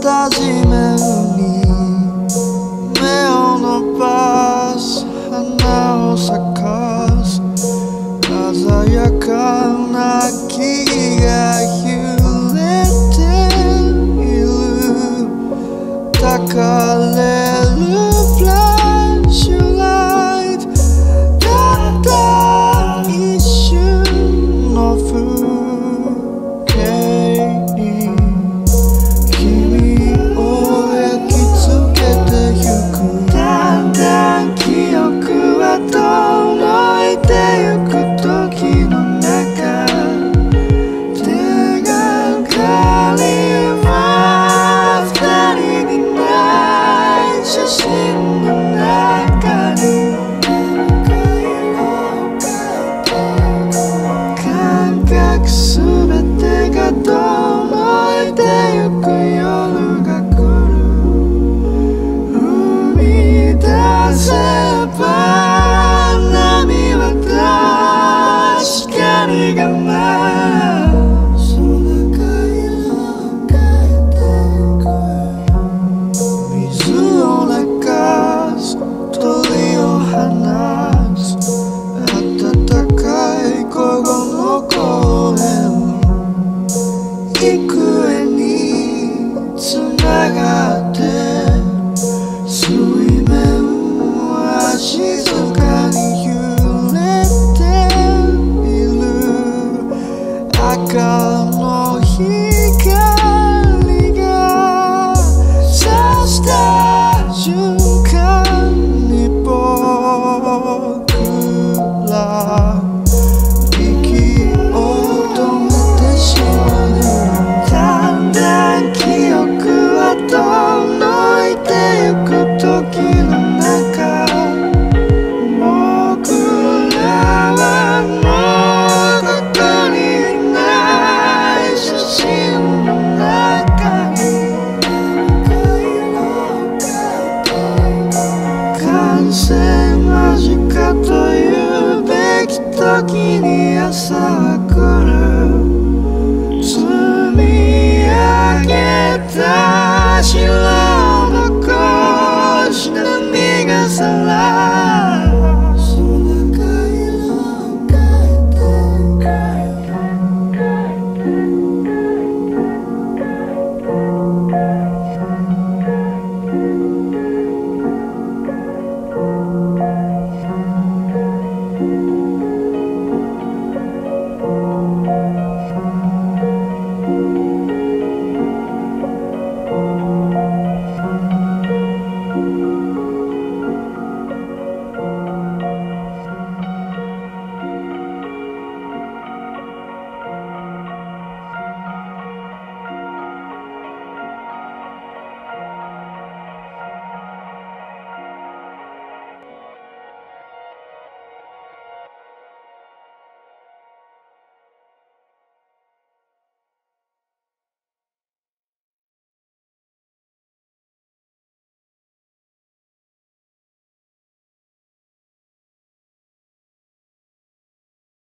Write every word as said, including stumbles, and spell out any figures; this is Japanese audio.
った地面に芽を伸ばす花を咲かす鮮やかな木々が揺れている焚かれるフラッシュライトたった一瞬の風景に君を焼き付けてゆくだんだん記憶は遠のいてゆく時の中手がかりは二人にない写真の中に感覚すべてが遠のいてゆく夜が来る踏み出せば波は立ち光が舞う水を流す鳥を放つあたたかい午後の公園幾重に繋がって水面は静かに揺れている赤の光が差した瞬間に僕ら息を止めてしまうだんだん記憶は遠のいてゆく時の中僕らはもうここにいない写真の中に完成間近というべき時に朝は来る積み上げた城